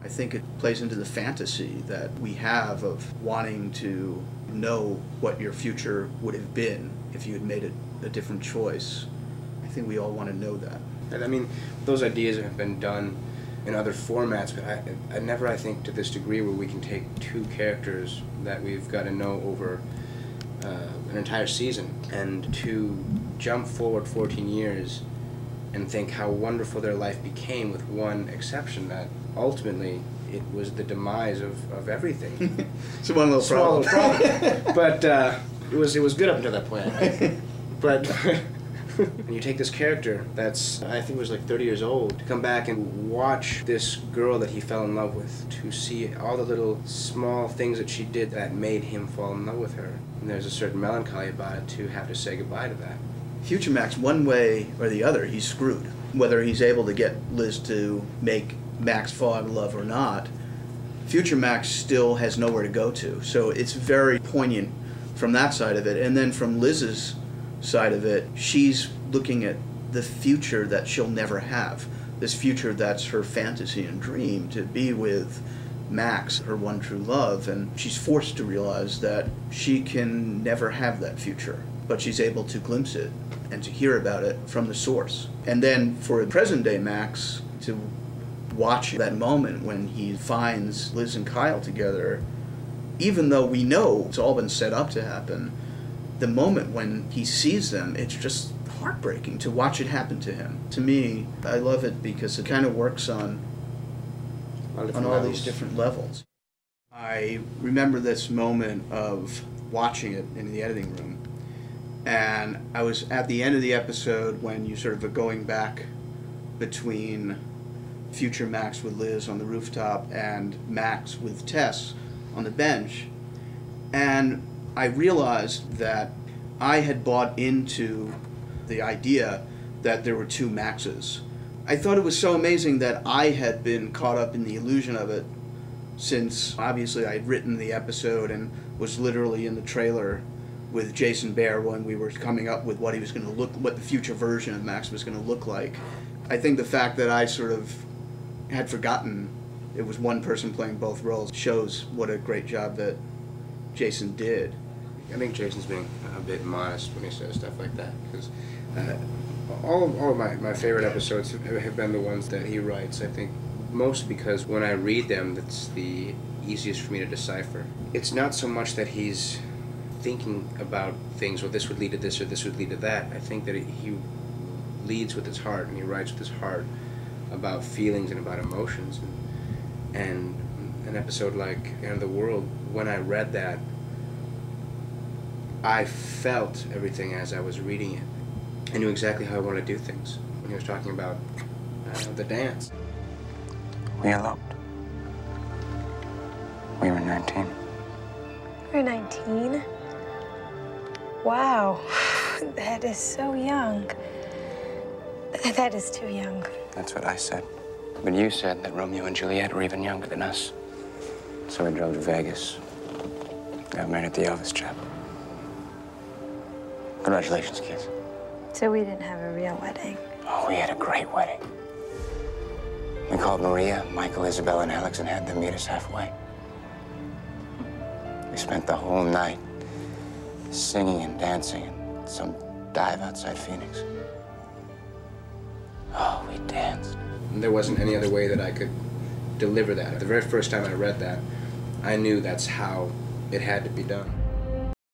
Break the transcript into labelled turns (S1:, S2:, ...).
S1: think it plays into the fantasy that we have of wanting to know what your future would have been if you had made a different choice. I think we all want to know that.
S2: I mean, those ideas have been done in other formats, but I never, I think, to this degree where we can take two characters that we've got to know over an entire season and to jump forward 14 years and think how wonderful their life became, with one exception, that ultimately it was the demise of everything.
S1: It's one little problem.
S2: But it was good up until that point, I think. But when you take this character that's, I think was like 30 years old, to come back and watch this girl that he fell in love with, to see all the little small things that she did that made him fall in love with her. And there's a certain melancholy about it to have to say goodbye to that.
S1: Future Max, one way or the other, he's screwed. Whether he's able to get Liz to make Max fall out of love or not, Future Max still has nowhere to go to. So it's very poignant from that side of it. And then from Liz's side of it, she's looking at the future that she'll never have. This future that's her fantasy and dream, to be with Max, her one true love, and she's forced to realize that she can never have that future, but she's able to glimpse it and to hear about it from the source. And then for present day Max, to watch that moment when he finds Liz and Kyle together, even though we know it's all been set up to happen, the moment when he sees them, it's just heartbreaking to watch it happen to him. To me, I love it because it kind of works on all these different levels. I remember this moment of watching it in the editing room, and I was at the end of the episode when you sort of are going back between future Max with Liz on the rooftop and Max with Tess on the bench, and I realized that I had bought into the idea that there were two Maxes. I thought it was so amazing that I had been caught up in the illusion of it, since obviously I had written the episode and was literally in the trailer with Jason Behr when we were coming up with what he was going to look, what the future version of Max was going to look like. I think the fact that I sort of had forgotten it was one person playing both roles shows what a great job that Jason did.
S2: I think Jason's being a bit modest when he says stuff like that, because all of my favorite episodes have been the ones that he writes, I think, mostly because when I read them, that's the easiest for me to decipher. It's not so much that he's thinking about things, or this would lead to this, or this would lead to that. I think that he leads with his heart, and he writes with his heart about feelings and about emotions. And an episode like End of the World, when I read that, I felt everything as I was reading it. I knew exactly how I wanted to do things. When he was talking about the dance.
S3: We eloped. We were 19.
S4: We were 19? Wow. That is so young. That is too young.
S3: That's what I said. But you said that Romeo and Juliet were even younger than us. So we drove to Vegas. Got married at the Elvis Chapel. Congratulations, kids.
S4: So we didn't have a real wedding?
S3: Oh, we had a great wedding. We called Maria, Michael, Isabel, and Alex and had them meet us halfway. We spent the whole night singing and dancing at some dive outside Phoenix. Oh, we danced.
S2: There wasn't any other way that I could deliver that. The very first time I read that, I knew that's how it had to be done.